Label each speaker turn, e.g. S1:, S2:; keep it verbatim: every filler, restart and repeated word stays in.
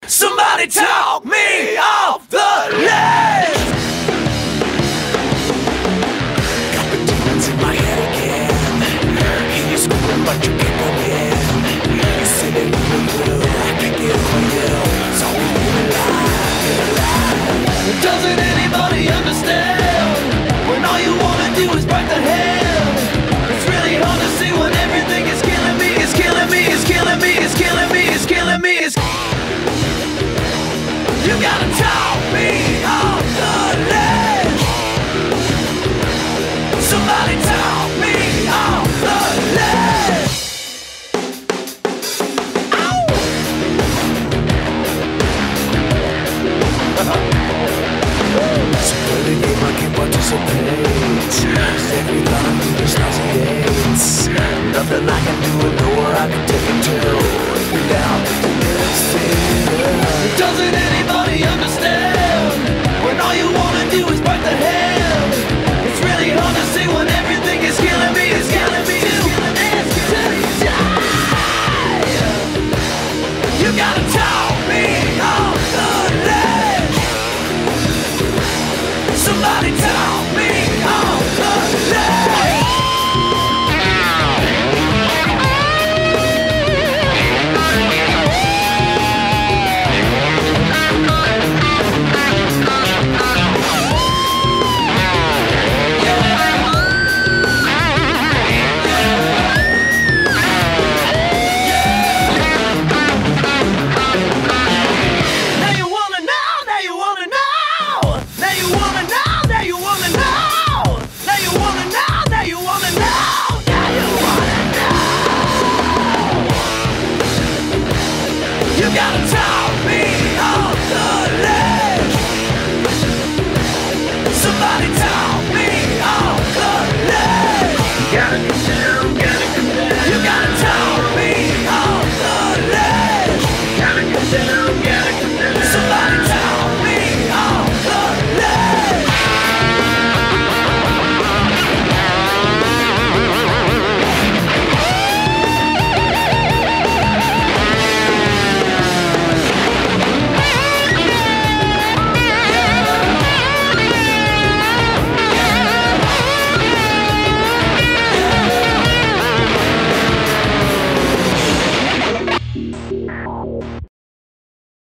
S1: Somebody talk me off the ledge. Got the demons in my head again. Hear you screaming but you can't go in. You say that you will, I can't get over you. So we live alive, live alive. Doesn't anybody understand when all you wanna do is break the hand? It's really hard to see when everything is killing me, it's killing me, it's killing me, it's killing me, it's killing me, it's you gotta talk me off the ledge. Somebody talk me off the ledge. Ow! It's a dirty game, I can't participate. Cause every line you just nauseates. Nothing I can do, nowhere I can take it to. You're down to the next thing. Doesn't anybody